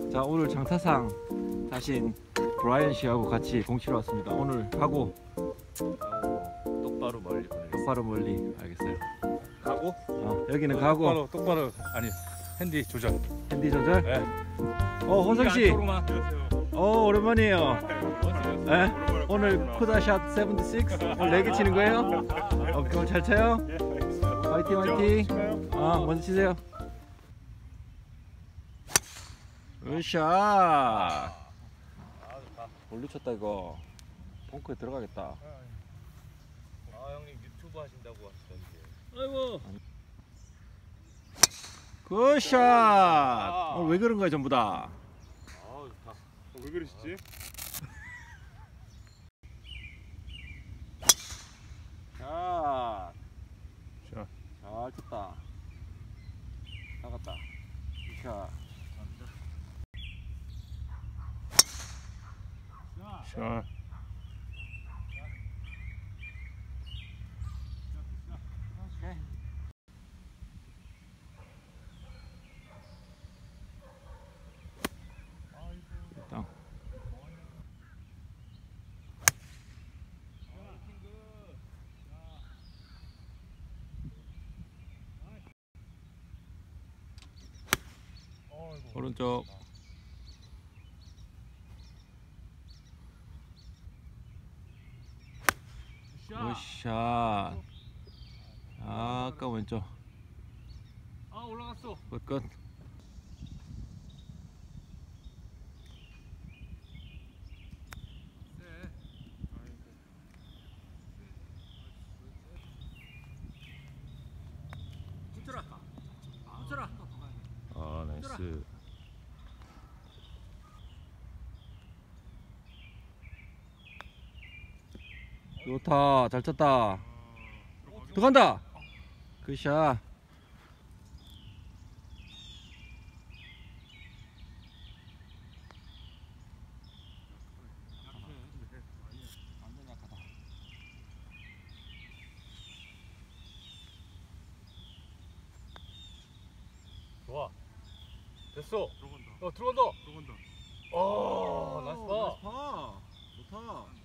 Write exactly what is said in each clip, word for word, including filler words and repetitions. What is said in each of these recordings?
자, 오늘 장타상 타신 브라이언 씨하고 같이 공치러 왔습니다. 오늘 가고 똑바로 멀리 보내. 똑바로 멀리. 알겠어요. 가고? 어, 여기는 어, 가고. 똑바로 똑바로 아니 핸디 조절. 핸디 조절? 네. 어, 호성 씨. 어, 오랜만이에요. 네? 오늘 쿠다샷 칠십육? 오늘 네 개 치는 거예요? 어, 오늘 잘 쳐요? 화이팅 화이팅. 아, 먼저 치세요. 으쌰. 아 좋다. 멀리 쳤다 이거. 벙커에 들어가겠다. 아 형님 유튜브 하신다고 하시던데. 아이고. 굿샷. 오늘 왜 그런 거야 전부 다. 아 좋다. 어, 왜 그러시지? 샷. 샷. 잘 쳤다. 나갔다. 샷. 샷. 됐다. 오른쪽. 굿샷. 아까 왼쪽. 아 올라갔어. 끝 끝. 붙여라. 붙여라. 아 나이스. 좋다. 잘 쳤다. 들어간다. 굿샷. 좋아. 됐어. 들어간다. 어 들어간다. 들어간다. 어 나이스 파. 파. 좋다.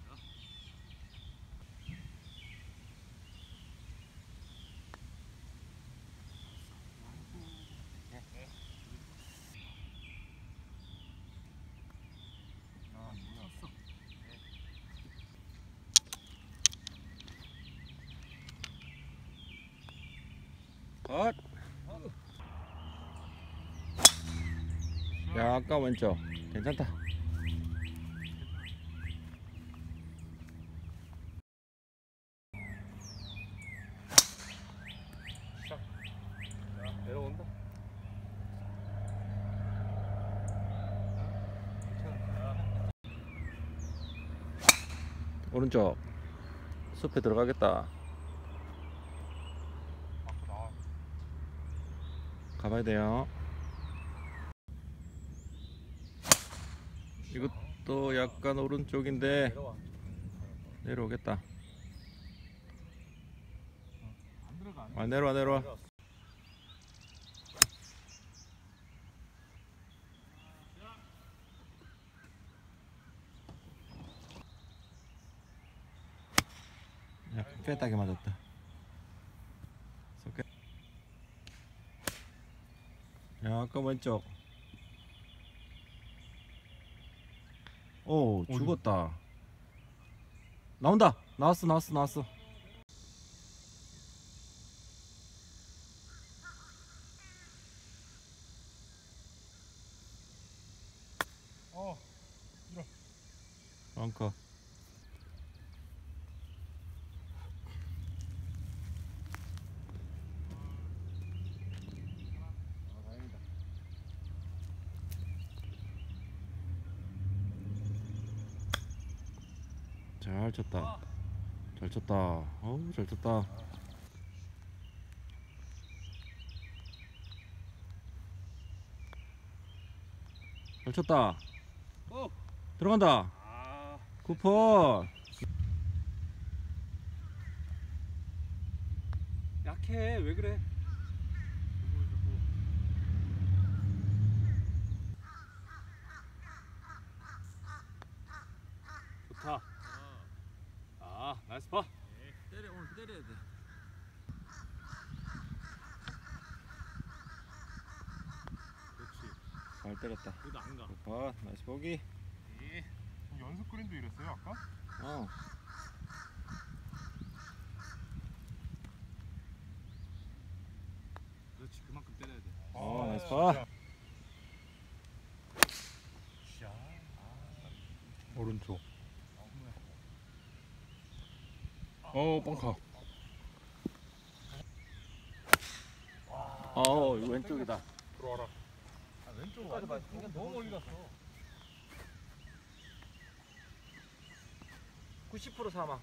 컷. 야, 아까 왼쪽 괜찮다. 자, 내려온다. 오른쪽 숲에 들어가겠다. 가봐야 돼요. 이것도 약간 오른쪽인데 내려와. 내려오겠다. 안 들어가. 아, 내려와 내려와. 약간 꿰딱이 맞았다. 섞여. 야, 아까 왼쪽. 오, 죽었다. 나온다. 나왔어 나왔어 나왔어. 어. 이런. 벙커. 잘 쳤다. 잘 쳤다. 어우, 잘 쳤다. 잘 쳤다. 어. 들어간다. 아. 굿퍼. 약해. 왜 그래? 잘 때렸다. 그래도 안 가. 봐, 나이스 보기. 예. 연습 그린도 이랬어요 아까? 어. 그렇지, 그만큼 때려야 돼. 어, 나이스 봐. 오른쪽. 어 뻥카. 어, 이거 왼쪽이다. 들어와라. 아, 왼쪽까지 봐. 이게 너무 멀리 갔어. 구십 퍼센트 사망.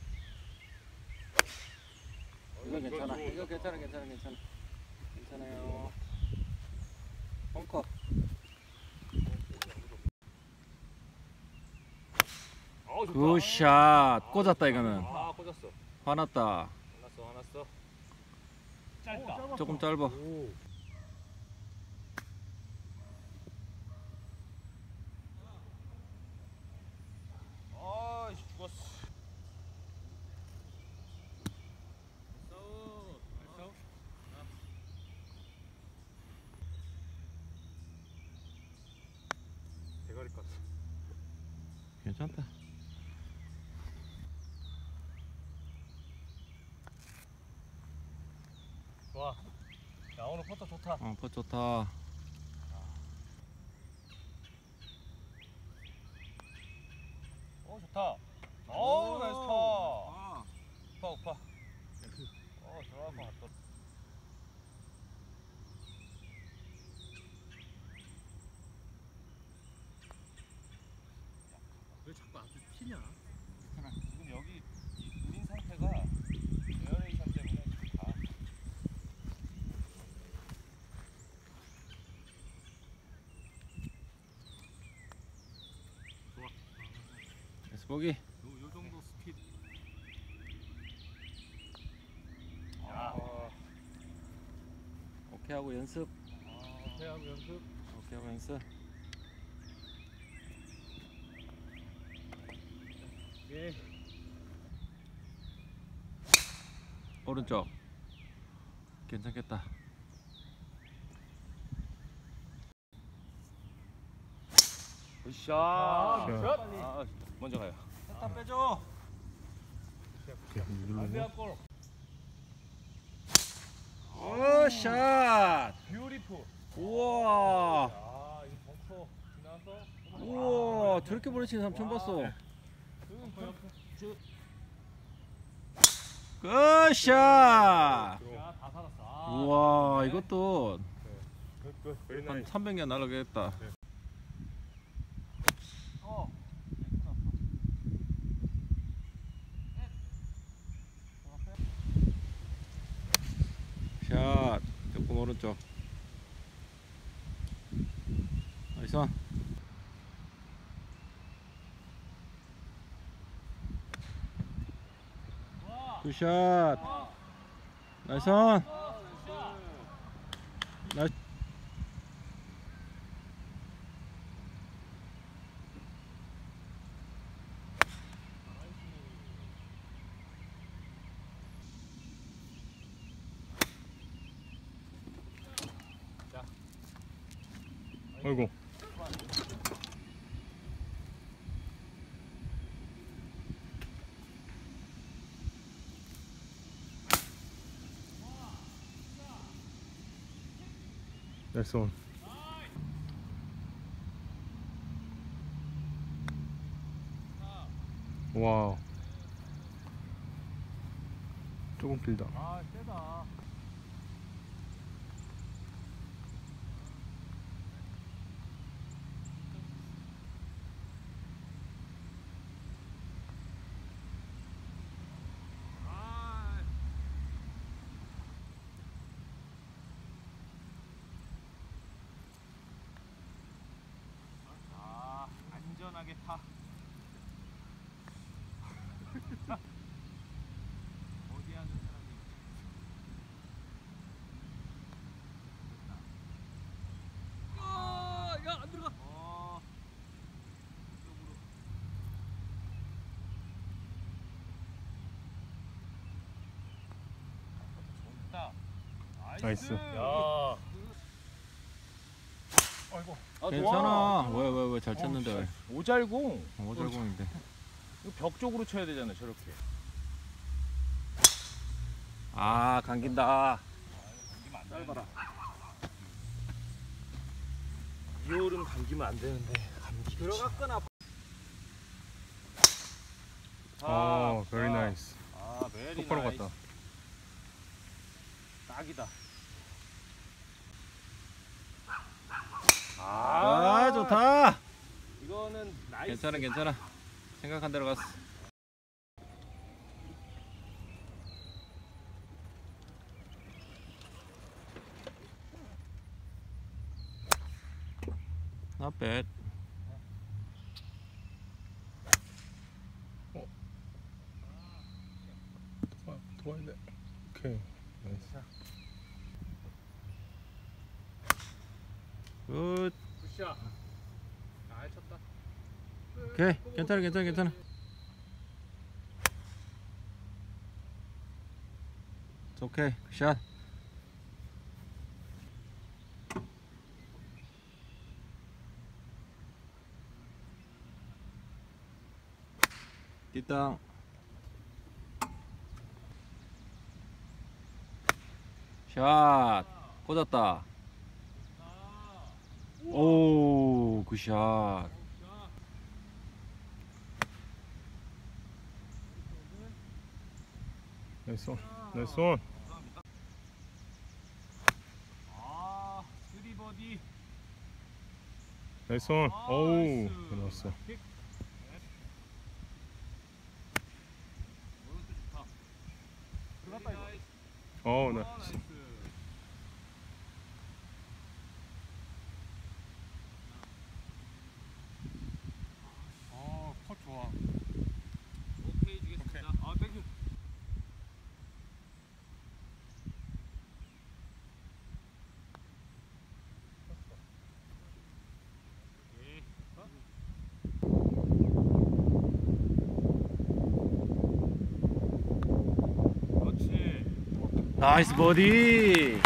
이거 괜찮아. 이거 괜찮아, 괜찮아, 괜찮아. 괜찮아요. 벙커. 어, 좋다. 굿샷. 꽂았다 이거는. 아, 꽂았어. 화났다. 화났어, 화났어. 짧다. 조금 짧아. 오. 아, 죽었어. 대가리 깠어. 괜찮다. 좋아. 야, 오늘 포터 좋다. 어, 퍼 좋다. 어, 좋다. 어, 나이스 파. 우파, 우파. 어, 들어갈 것 같다. 왜 자꾸 앞에 튀냐? 지금 여기 이 그린 상태가 에어레이션 때문에 지금 다. 좋아. 나이스 보기. 요, 요 정도 스피드. 야. 오케이 하고 연습. 오케이 하고 연습. 오케이 하고 연습. 예. 오른쪽. 괜찮겠다. 굿샷. 아, 굿샷. 아, 먼저 가요. 다 빼줘. 안돼한 골. 굿샷. 뷰티풀. 우와. 아, 이 벙커 지나서. 우와, 저렇게 버리치는 사람 처음 봤어. 그 옆에. 굿샷. 야, 다 살았어. 아. 우와, 이것도 굿굿. 베리 한 나이스. 삼백 년 날아가겠다. 어. 샷. 조금 오른쪽. 나이스. 굿샷. 나이스. 나이스. 아이고. 나이스 온. 와우. 조금 길다. 아, 세다. 아, 안전하게 타. 어디 하는 사람이. 아, 야, 안 들어가. 어. 이쪽으로. 좋다. 나이스. 야. 아이고. 아, 괜찮아. 왜 왜 왜 잘 쳤는데 왜? 오잘공. 오절공인데. 이거 벽 쪽으로 쳐야 되잖아, 저렇게. 아 감긴다. 짧아라. 이홀은 감기면 안 되는데 감기. 들어갔거나. 어, very nice. 아, 메리 똑바로 나이스. 갔다. 딱이다. 아 좋다. 이거는 나이스. 괜찮아 괜찮아. 생각한 대로 갔어. Not bad. 도와야 돼. 오케이. 나이스. 굿. 굿샷. 잘 쳤다. 오케이. 괜찮아 괜찮아 괜찮아. 오케이. 굿샷. 뒷땅. 샷. 꽂았다. 오, 굿샷. 나이스 온. 나이스 온. 아, 쓰리 버디. 나이스 온. 아, 오우. 나이스. 들어왔어. 킥. 오른쪽 좋다. 들어갔다 이거. 어우, 아, 나이스. 나이스. 아, 컷 좋아. 오케이 주겠습니다. 아, 땡큐. 예. 그렇지. 나이스 버디.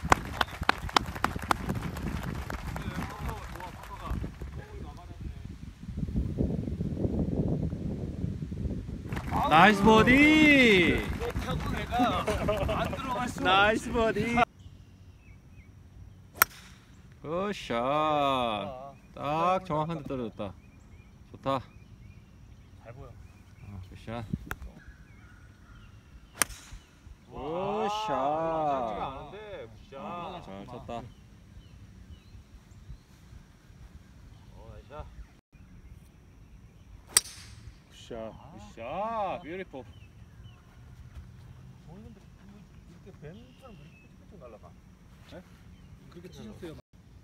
나이스 버디. 타고 내가 안 들어갔어. 나이스 버디. 굿샷. 딱 정확한 데 떨어졌다. 좋다. 잘 보여. 아, 굿샷. 와, 굿샷. 짧지가 않은데 굿샷. 잘 쳤다. 어, 나이스. 굿샷. 굿샷. 뷰티풀. 이렇게 뱀처럼 이렇게 날라가. 그렇게 치셨어요.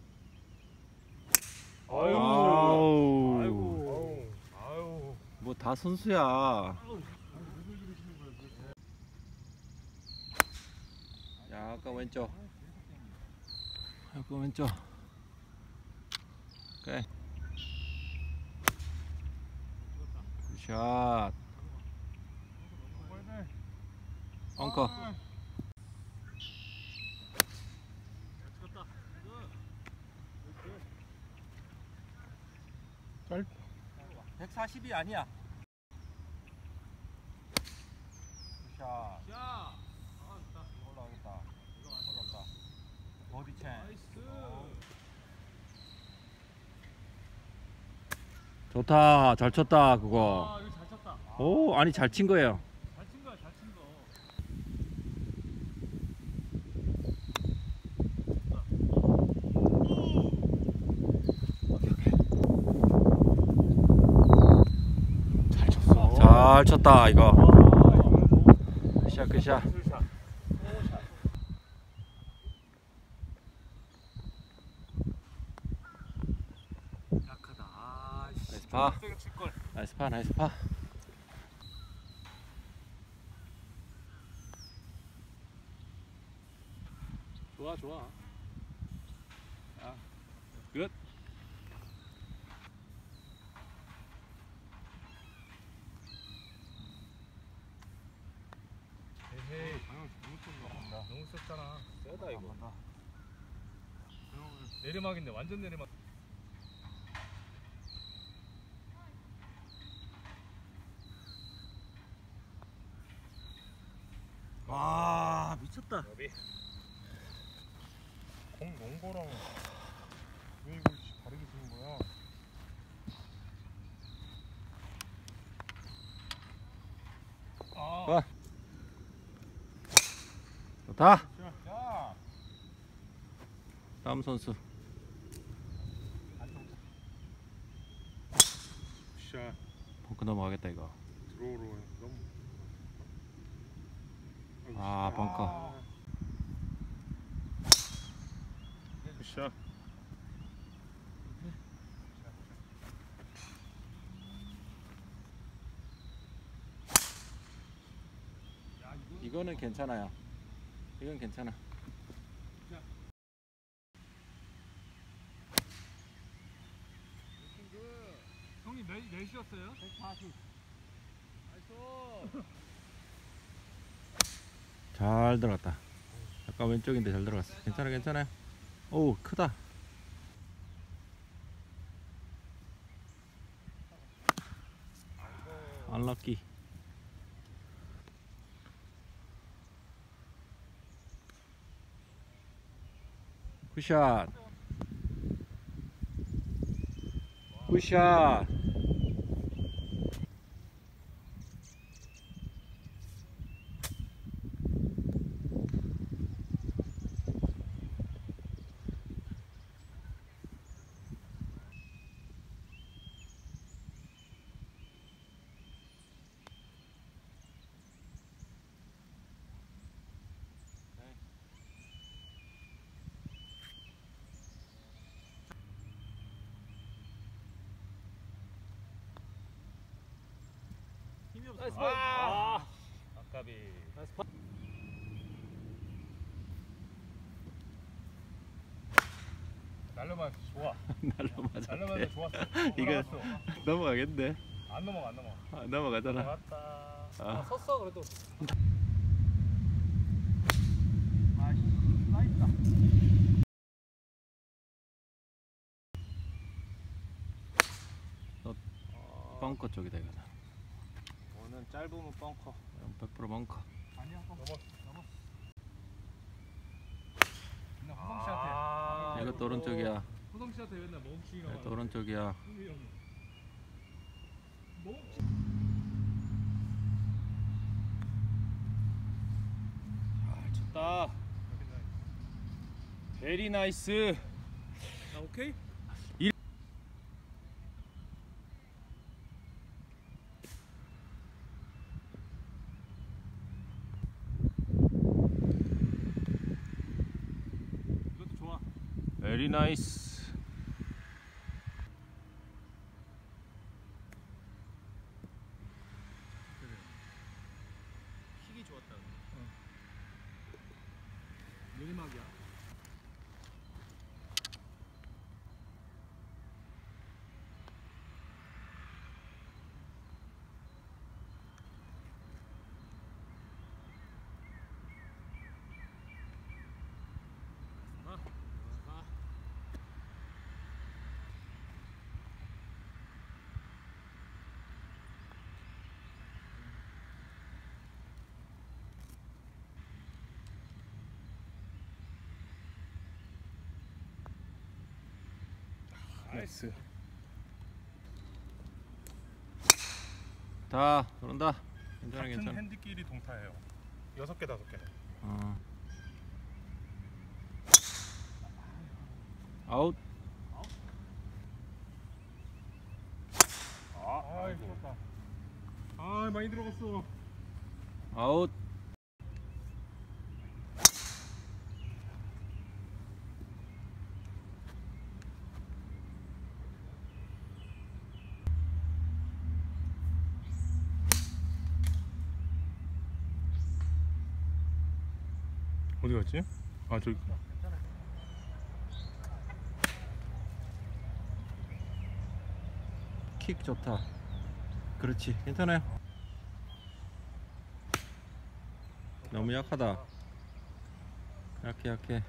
아우. 아이고. 아유. 뭐 다 선수야. 약간 왼쪽. 약간 왼쪽. 오케이. 굿샷. 엉커. 짧. 백사십이 아니야. 굿샷. 야. 올라가겠다. 올라갔다. 버디 챈. 나이스. 좋다. 잘 쳤다. 그거. 아, 이거 잘 쳤다. 오, 아니 잘 친 거예요. 잘 친 거야, 잘 친 거. 잘 쳤어. 잘 쳤다 이거. 굿샷 굿샷. 약하다. 아, 씨. 나이스 파. 세게 칠 걸. 나이스 파 나이스 파. 좋아, 좋아. 아, 끝. 에헤이. 방금 너무 쳤나. 너무 셌잖아. 세다 이거. 내리막인데 완전 내리막. 까비. 공 놓은 거랑 왜 이걸 다르게 쓰는 거야? 와. 좋다. 자, 다음 선수. 굿샷. 벙커 넘어가겠다 이거. 들어오러 너무. 아이고, 아, 씨. 벙커. 굿샷. 이거는 괜찮아요. 이건 괜찮아. 형님 몇, 몇이었어요? 백사십. 나이스. 잘 들어갔다. 아까 왼쪽인데 잘 들어갔어. 괜찮아, 괜찮아요. 오, 크다. 안럭키. 굿샷. 굿샷. 힘이 없어. 나이스. 아, 아까비. 나이스. 날려만 좋아. 날로 맞아. 날려만 좋았어. 이거 올라갔어. 넘어가겠네. 안 넘어가 안 넘어가. 아, 넘어가잖아. 맞다. 아. 아, 섰어 그래도. 벙커 쪽이다 이거다. 오늘 짧으면 벙커. 백 퍼센트 벙커. 아니야. 넘었어. 넘었어. 호성 아, 이것도 오른쪽이야. 호성 씨한테 맨날 멍치기가 이것도 오른쪽이야. 잘 쳤다. 베리 나이스. 나 오케이? 이것도 좋아. 베리 나이스. 킥이 좋았다. 내리막이야. 나이스. 다 들어온다. 괜찮아, 같은 괜찮아. 핸드끼리 동타예요. 여섯 개 다섯 개네. 어. 아웃. 아, 아이고. 아, 많이 들어갔어. 아웃. 어디 갔지? 아, 저기. 킥 좋다. 그렇지, 괜찮아요. 너무 약하다. 약해, 약해.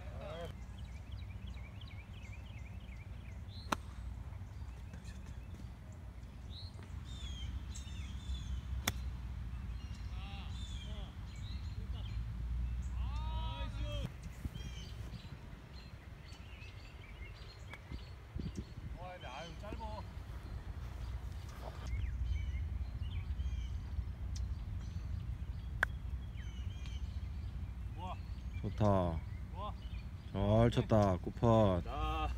좋다. 잘 쳤다. 굿팟. 자,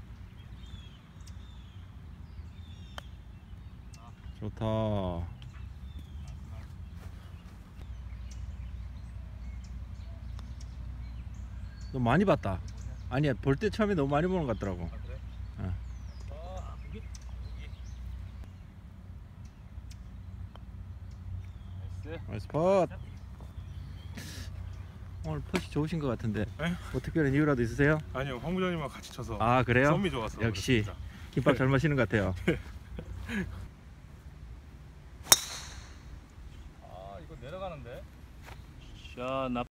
좋다. 너 많이 봤다. 아니야, 볼 때 처음에 너무 많이 보는 것 같더라고. 아, 그래? 어. 아, 여기? 여기. 나이스. 나이스 팟. 오늘 팟이 좋으신 것 같은데. 에? 뭐 특별한 이유라도 있으세요? 아니요, 황 부장님과 같이 쳐서 아, 그래요? 썸이 좋아서. 역시 그렇습니다. 김밥 잘 마시는 것 같아요. 아, 이거 내려가는데? 자, 나.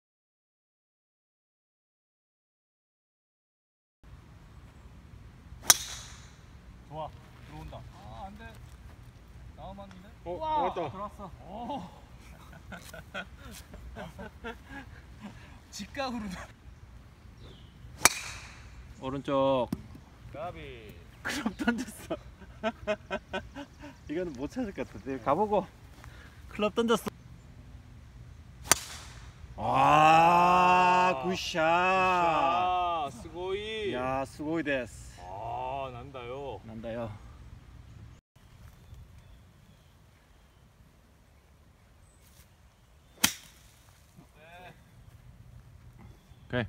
좋아, 들어온다. 아, 안 돼. 나와봤는데? 어, 우와, 나왔다. 들어왔어. 오. 직각으로. 오른쪽. 가비. 클럽 던졌어. 이거는 못 찾을 것 같은데. 가보고. 클럽 던졌어. 아, 굿샷. 아, 스고이. 야, 수고이 데스. 아, 난다요. 난다요. 오케이.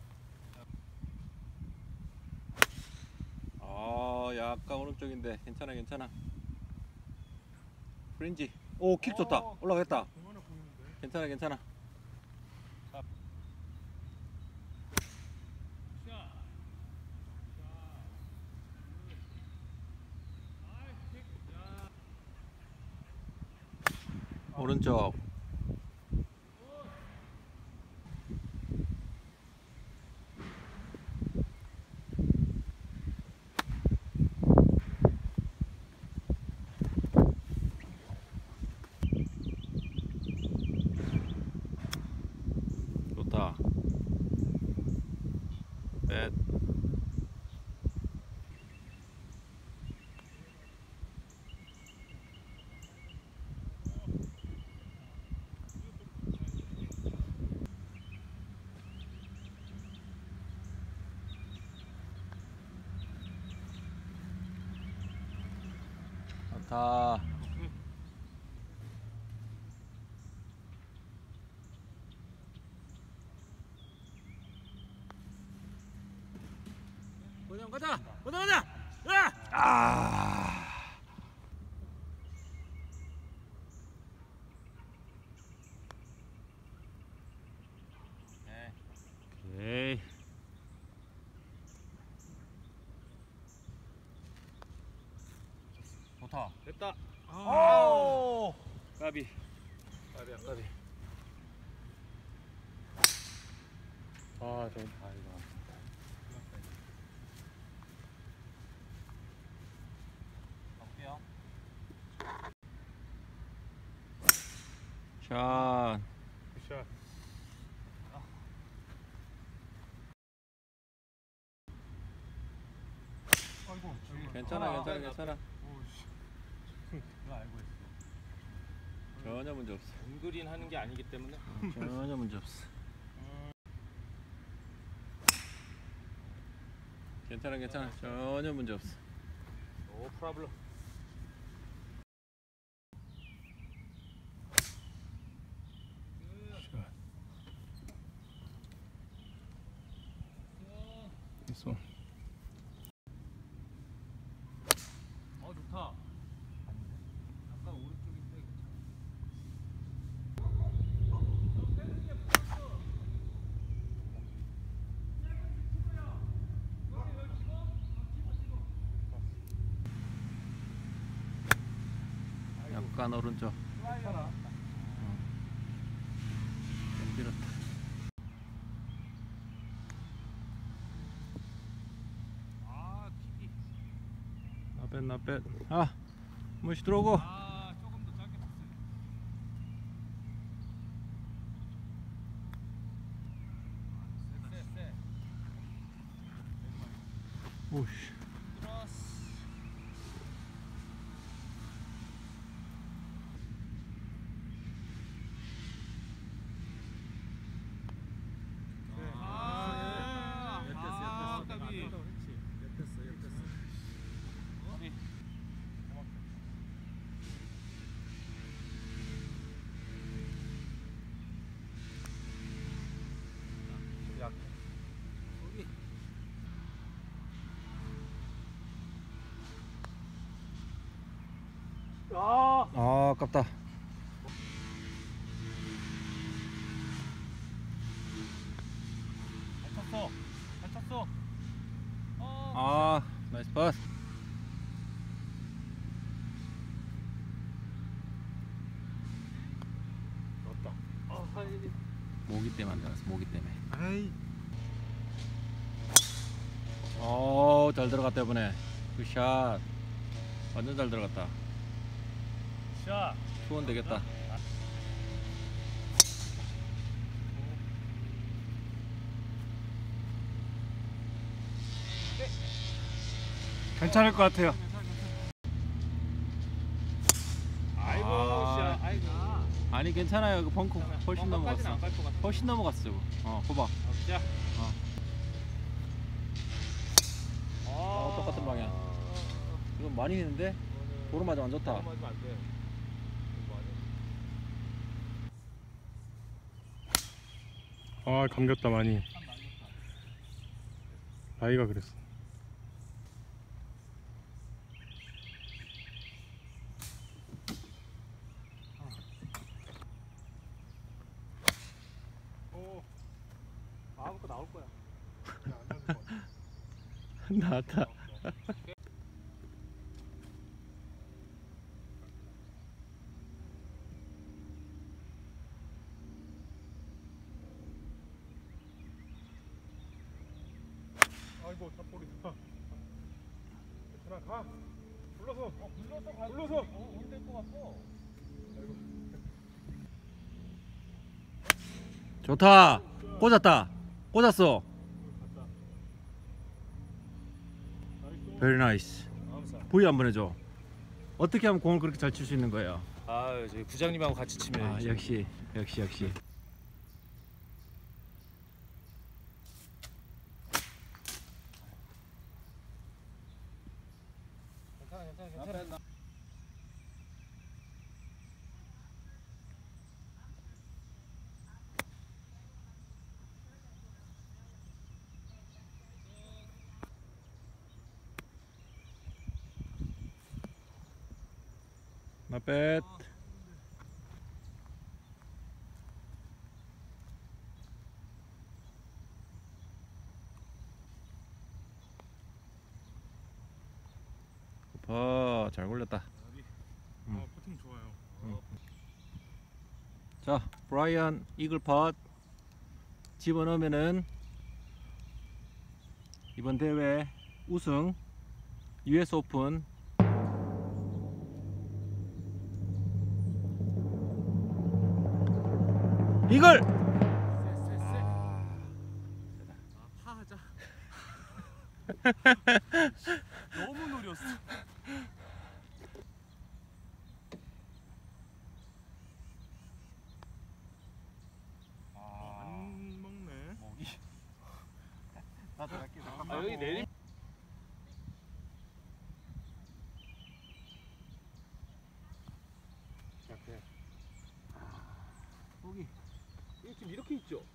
아, 약간 오른쪽인데 괜찮아, 괜찮아. 프린지. 오, 킥 좋다. 올라가겠다. 공간에 보이는데. 괜찮아, 괜찮아. 오른쪽. 좋다. 넷. 좋다. 그냥 가자. 가자, 가자. 야! 아. 오케이. 좋다. 됐다. 오. 가비. 까비야, 까비. 아, 저 다행이다. 갈게요. 샷. 굿샷. 아이고, 괜찮아, 아, 괜찮아, 아, 괜찮아. 오씨. 이거 알고 있어. 전혀 문제 없어. 은그린 하는 게 아니기 때문에. 전혀 문제 없어. 괜찮아, 괜찮아. 전혀 문제 없어. 오, 프라블럼. 있어. 어, 좋다. 약간 오른쪽인데 괜찮아. 약간 오른쪽. 괜찮아. 좀 길었다. 아, 킥이. 나뱃, 나뱃. 아, 무시 들어오고. 아, 조금 더 짧게 봤어요. 세, 세, 세. 오씨. 들어왔어. 아, 아, 아, 아깝다. 잘 쳤어. 잘 쳤어. 아, 아, 나이스 파스. 넣었다. 아, 아이. 모기 때문에 안 들어갔어. 모기 때문에. 아이. 오, 잘 들어갔다 이번에. 굿샷. 완전 잘 들어갔다. 샷. 투원 되겠다. 괜찮을 것 같아요. 아이고, 아. 샷. 아이고. 아니 괜찮아요. 그 벙커 훨씬 넘어갔어. 안갈 것 같아. 훨씬 넘어갔어. 저거. 어, 봐봐. 자. 어. 아, 어, 똑같은 방향. 이건 많이 했는데 도로 맞으면 안 좋다. 맞으면 안 돼. 아, 감겼다 많이. 나이가 그랬어. 오. 아무거 나올 거야. 나왔다. 아이고, 탑볼이다. 괜찮아, 가. 불러서. 어, 불러서 가. 불러서. 어, 온될 것 같고. 좋다. 꽂았다. 꽂았어. Very nice. 감사합니다. 부위 한번 해줘. 어떻게 하면 공을 그렇게 잘 칠 수 있는 거예요? 아, 저희 부장님하고 같이 치면. 아, 역시, 역시, 역시. 괜찮아, 괜찮아, 괜찮아. Not bad. 어, 잘 굴렸다. 음. 아, 퍼팅 좋아요. 자, 브라이언 이글 팟 집어넣으면은 이번 대회 우승 유에스 오픈 이글! 파하자. 너무 노렸어. 아, 안 먹네. 먹이. 나도 갈게. 아, 여기 내리. 시작해. 여기 이게 지금 이렇게 있죠?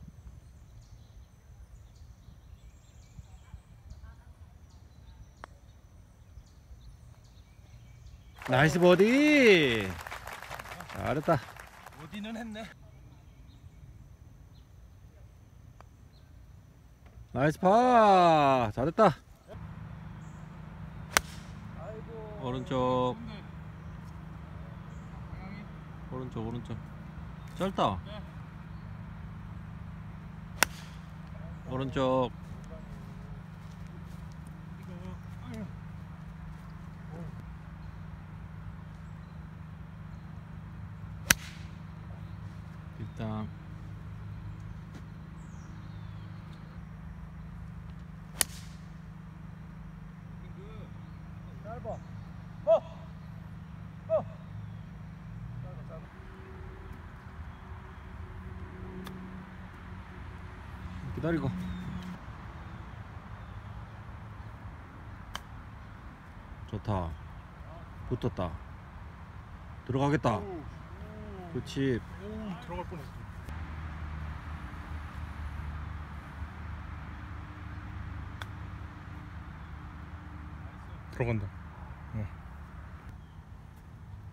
나이스 버디. 잘했다. 어디는 했네. 나이스 파. 잘했다. 아이고. 오른쪽. 오른쪽 오른쪽. 짧다. 오른쪽. 일단 짧아. 어. 어. 기다리고. 좋다. 붙었다. 들어가겠다. 그렇지. 오, 들어갈 뻔했어. 들어간다. 어.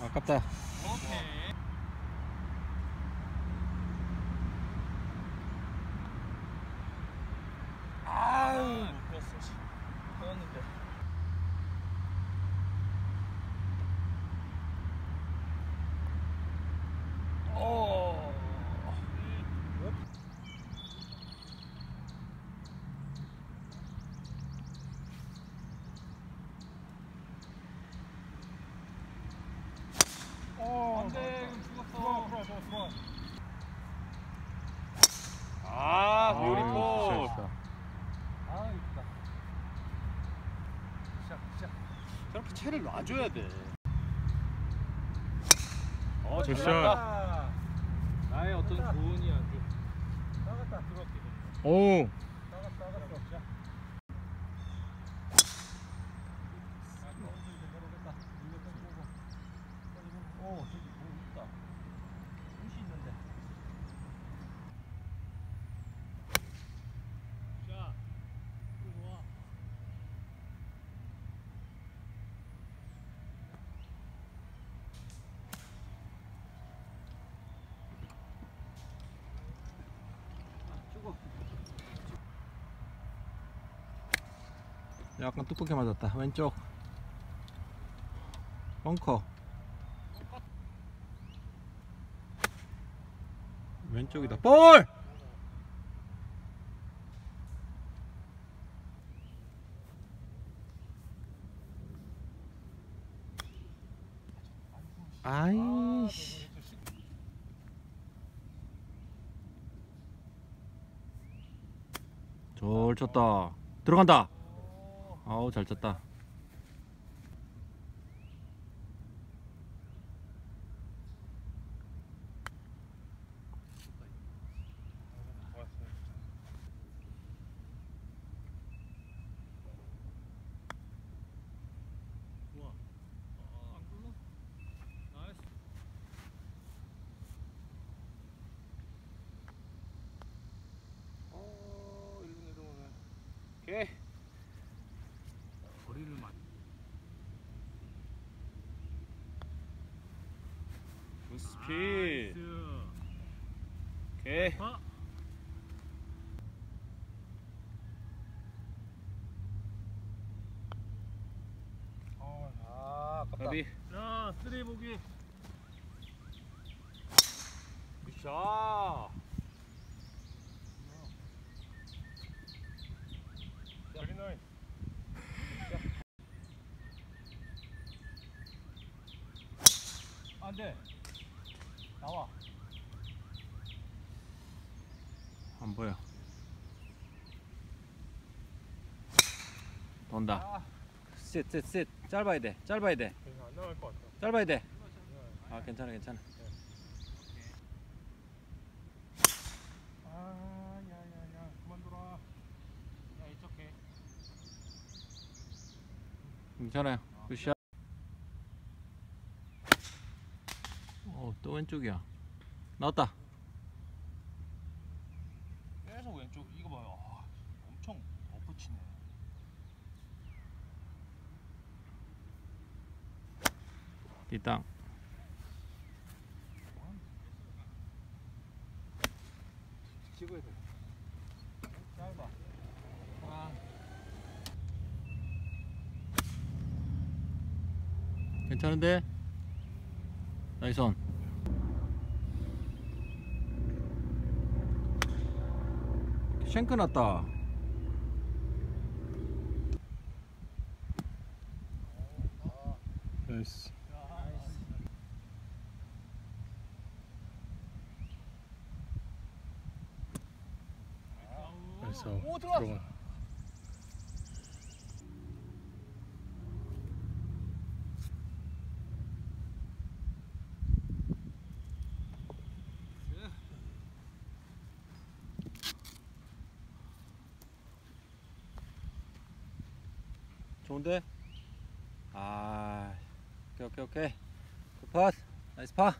아깝다. 오케이. 아유, 못 풀었어. 씨. 풀었는데. 어. 어, 안돼, 이건 죽었어. 들어와, 들어와, 들어와, 들어와. 아, 아, 뷰티풀. 진짜. 아, 이쁘다. 시작, 시작. 저렇게 채를 놔줘야 돼. 어, 잘 굿샷. 나갔다. 나의 어떤 조언이 아주. 나갔다, 들어갈게. 오. 나갔다, 나갔어. 자. 오, 저기 뭐 있다. 옷이 있는데. 자, 이거 와. 약간 뚝뚝해 맞았다. 왼쪽 벙커. 왼쪽이다. 볼! 아이씨. 잘 쳤다. 들어간다. 아우, 잘 쳤다. 우와. 아, 안 굴러? 나이스. 어, 일로 내려오네. 오케이. 거리를 맞. 굿스피. 오케이. 어, 아, 아깝다. 가비. 자, 쓰리 보기. 굿샷. 베리 나이스. 안 돼. 나와. 안 보여. 돈다. 아, 셋, 셋, 셋. 짧아야 돼. 짧아야 돼. 그냥 안 나갈 것 같아. 짧아야 돼. 아, 괜찮아, 괜찮아. 아, 야, 야, 야, 그만 돌아. 야, 이쪽에. 괜찮아요. 굿샷. 어, 또 왼쪽이야. 나왔다. 계속 왼쪽. 이거 봐요. 아, 엄청 엎어치네. 뒷땅. 찍어야 돼. 짧아. 아, 괜찮은데? 나이스 온. 쉔크 났다. 나이스. 나이스. 오, 들어왔어. 들어가. 좋은데? 아, 오케이, 오케이, 오케이. 굿 팟. 나이스 파.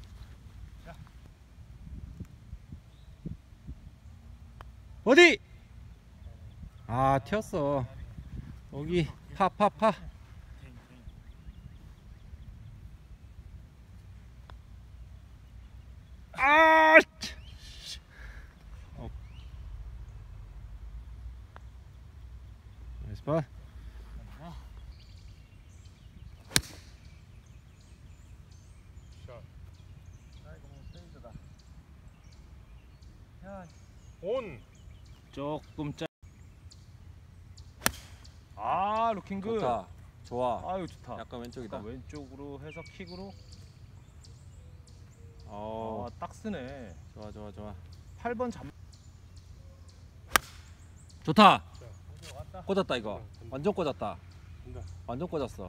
어디? 아, 튀었어. 여기 파, 파, 파. 아! 어. 나이스 파. 온. 조금 짜. 아 루킹 굿. 좋다. 좋아. 아유 좋다. 약간 왼쪽이다. 약간 왼쪽으로 해서 킥으로. 어. 아딱 쓰네. 좋아 좋아 좋아. 팔 번 잡. 좋다. 자, 왔다. 꽂았다 이거. 간다. 완전 꽂았다. 간다. 완전 꽂았어.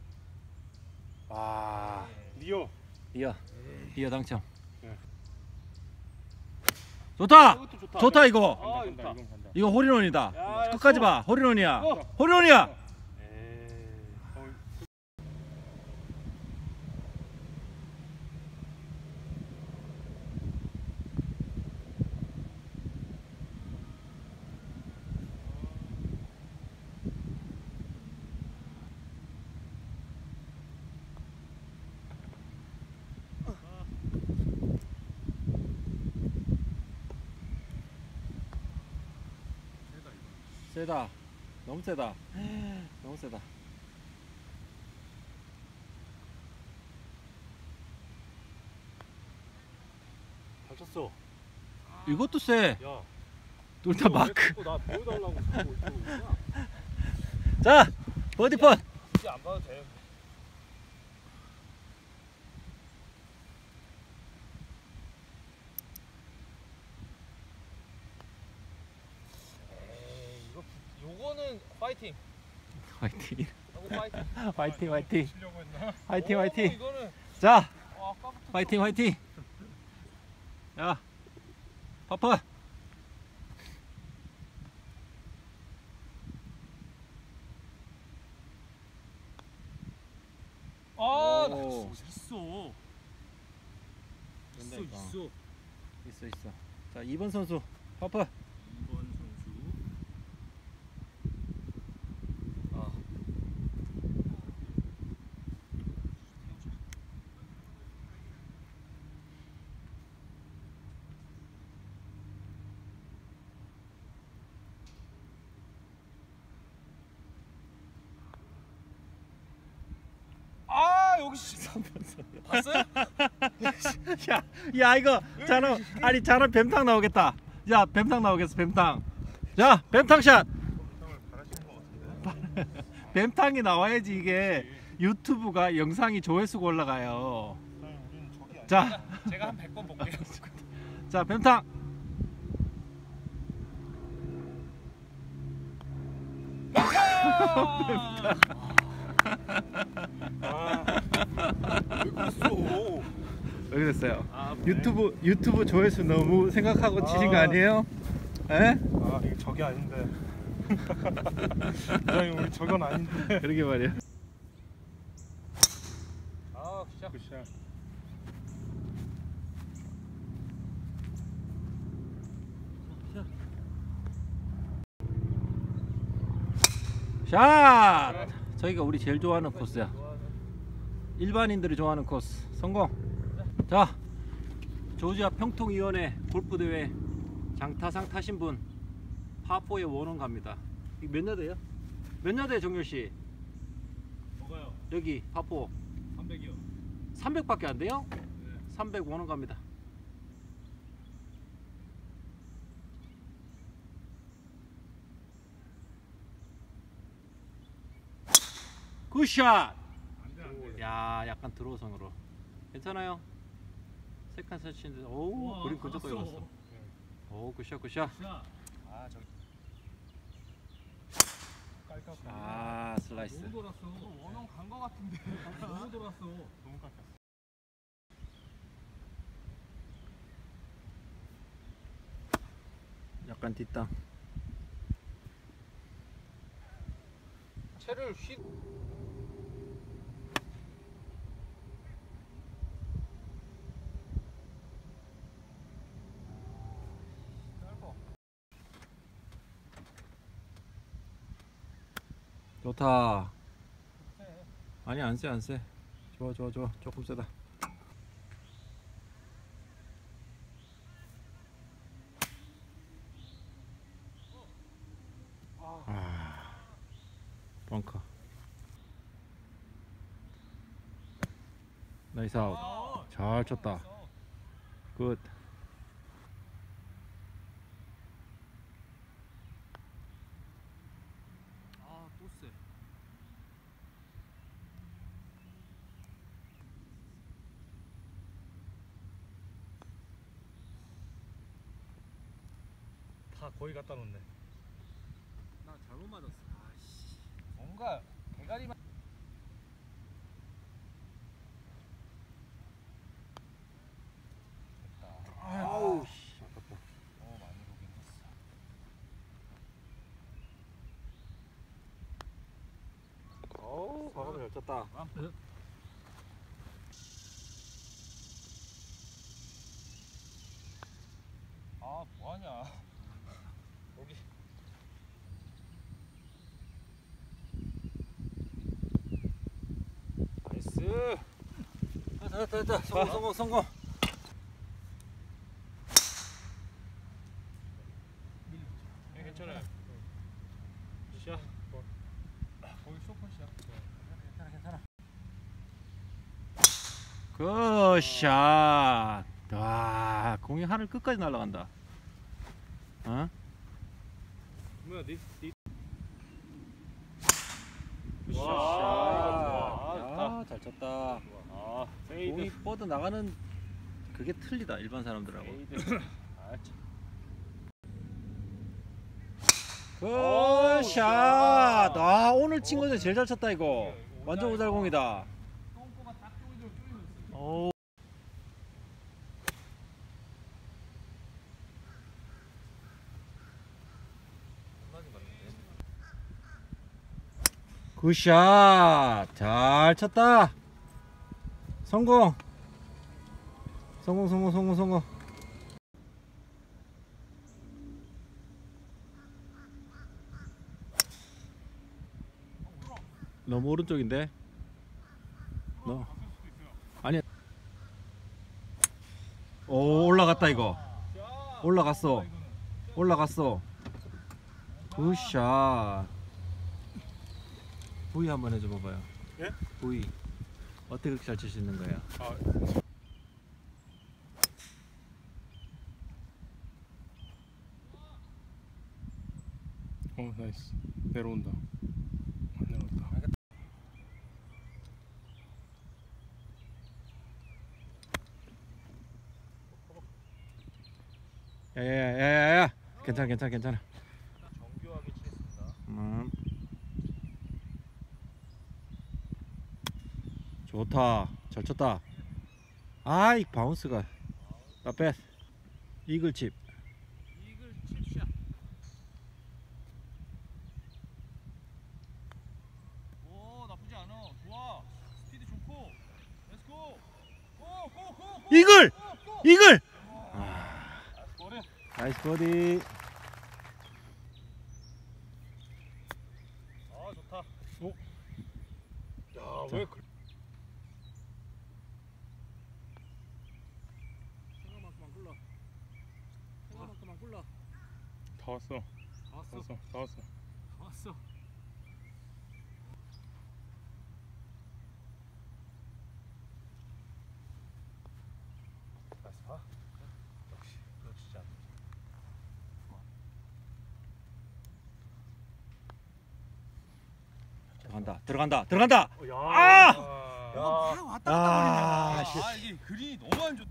와. 리오. 이어. 이어 당첨. 네. 좋다. 이것도 좋다. 좋다 이거. 아 간다, 좋다. 이건 간다. 이거 홀인원이다. 야, 끝까지 봐. 홀인원이야. 어. 홀인원이야. 에이. 어, 세다. 너무 세다. 너무 세다. 다쳤어. 이것도 세. 야. 둘 다 마크. 나 보여달라고 자꾸 이러고 있냐? 자, 버디 펀. 이제 안 봐도 돼. 에이 이거 요거는 파이팅. 화이팅. 하고 파이팅. 화이팅 화이팅. 치려고 했나? 화이팅 오, 화이팅. 이거는 자, 어, 아까부터 화이팅 화이팅. 야, 퍼퍼. 아, 오. 있어. 있어, 된다니까. 있어. 있어 있어. 자, 이 번 선수 퍼퍼. 이 번 선수. 아. 아, 여기 삼 번 선수. 봤어요? 야, 야 이거 자는 아니 자는 뱀탕 나오겠다. 야, 뱀탕 나오겠어 뱀탕. 자, 뱀탕 샷. 을 바라시는 것 같은데. 뱀탕이 나와야지 이게 유튜브가 영상이 조회수가 올라가요. 아니, 우리는 저기 아니야. 자, 제가 한 백 번 볼게요. 자 뱀탕. 아. 왜 그랬어? 왜 그랬어요? 아, 유튜브 유튜브 조회수 너무 생각하고 치신 거 아. 아니에요? 에? 아, 이거 저기 아닌데. 아니, 우리 저건 아닌데. 그러게 말이야. 아, 굿샷. 굿샷. 샷! 저희가 우리 제일 좋아하는 코스야. 일반인들이 좋아하는 코스. 성공. 자, 조지아 평통위원회 골프대회 장타상 타신 분 파포의 원원 갑니다. 이거 몇 야드예요? 몇 야드예요, 정렬씨? 뭐가요? 여기 파포 삼백이요. 삼백밖에 안 돼요? 삼백 원원 갑니다. 굿샷! 야, 약간 드로우성으로 괜찮아요? 세컨 서치인데 오우 그린 근처까지 갔어. 오, 굿샷 굿샷. 아, 저기 깔깔. 아, 슬라이스. 돌았어. 원형 간거 같은데. 너무 돌았어. 너무 깔깔. 약간 뒷땅. 채를 휘. 좋다. 아니, 안 세, 안 세. 좋아, 좋아, 좋아. 조금 세다. 벙커. 나이스 아웃. 잘 쳤다. 굿. 아, 또 세. 다 거의 갖다 놓네. 나 잘못 맞았어. 아씨. 뭔가 대가리만. 아우 씨. 아깝다. 어 많이 보긴 했어. 어우, 과감히 잘 쳤다. 아 뭐하냐. 여기. 나이스. 됐다 됐다 됐다. 성공 성공 성공. 네, 괜찮아요. 샷. 거기 쇼컷이야. 괜찮아 괜찮아. 굿샷. 와, 공이 하늘 끝까지 날아간다. 어? 뭐야, 니, 니. 굿샷. 와, 야, 잘 쳤다. 아, 공이 페이드. 뻗어 나가는 그게 틀리다 일반 사람들하고. 페이드. 아, 참. 굿샷. 아, 오늘 친 거에서 제일 잘 쳤다 이거. 완전 오잘공이다. 똥꼬가 딱 쪼이죠 쪼이면서. 오. 굿샷. 잘 쳤다. 성공. 성공 성공 성공 성공. 너무 오른쪽인데? 너 아니야. 오, 올라갔다 이거. 올라갔어. 올라갔어. 굿샷. 부위 한번 해줘 봐봐요. 예? 부위 어떻게 그렇게 잘 칠 수 있는 거야? 아, 어, 나이스. 내려온다. 안 내려왔다. 야야야야야. 괜찮아 괜찮아 괜찮아. 정교하게 치겠습니다. 음. 좋다. 잘 쳤다. 아이, 바운스가 나빼. 이글 칩. 이글 칩샷. 오, 나쁘지 않아. 좋아. 스피드 좋고. 렛츠고. 고고고. 이글! 이글! 머리. 나이스 버디. 아 좋다. 야, 왜 그. 생각만큼만 굴러. 생각만큼만 굴러. 다 왔어. 다 다 왔어. 왔어. 다 왔어. 다 왔어. 나이스 파. 역시 역시 잘. 들어간다. 들어간다. 들어간다. 야. 아! 야. 다 왔다 아, 갔다 씨. 거리네. 아, 이게 그린이 너무 안 좋.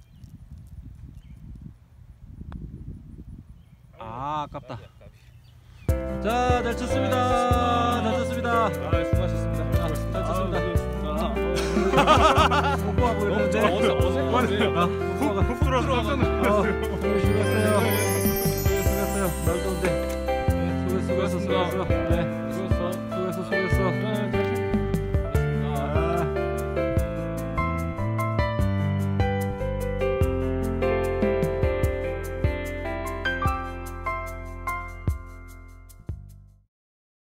아, 아깝다. 까비야, 까비. 자, 잘 쳤습니다. 잘 쳤습니다. 아, 수고하셨습니다. 잘 쳤습니다. 아, 뽀뽀하고 너무 있는데. 어색, 어색한데.